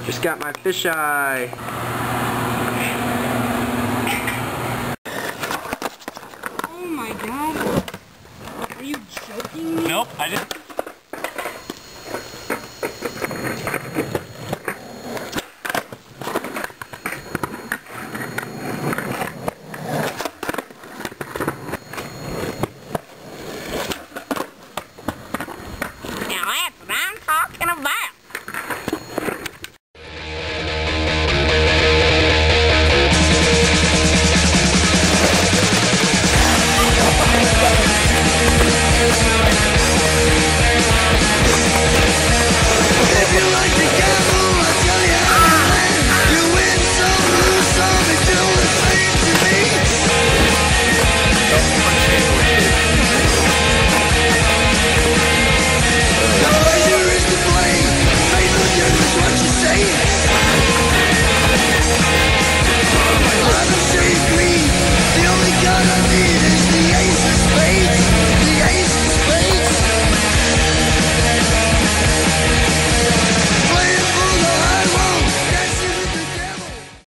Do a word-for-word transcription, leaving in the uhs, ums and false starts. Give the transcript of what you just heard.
Just got my fisheye. Oh my god. Are you joking me? Nope, I didn't.